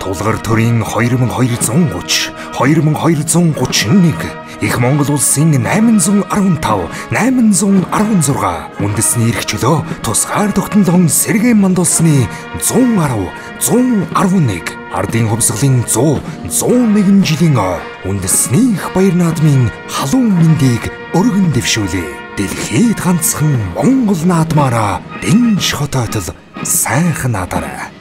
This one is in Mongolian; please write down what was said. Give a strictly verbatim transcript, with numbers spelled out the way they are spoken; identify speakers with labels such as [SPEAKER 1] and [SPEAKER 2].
[SPEAKER 1] Тулгар төрийн хоёр мың хоёр зуун гуч, хоёр мың хоёр зуун гучин нэг, их Монгол улсын найман зуун арван тав, найман зуун арван зургаан, үндэсний эрх чөлөө тусгаар тогтнолон сэргээн мандуулсны зуун арав, зуун арван нэг, ардын хувьсгалын сто, зуун нэгэн жилийн ой, үндэсний их баяр наадмын халуун мэндийг өргөн дэвшүүлээ. Дэлхийд ганцхан Монгол наадмаараа дэнж хотойтол сайхан надараа.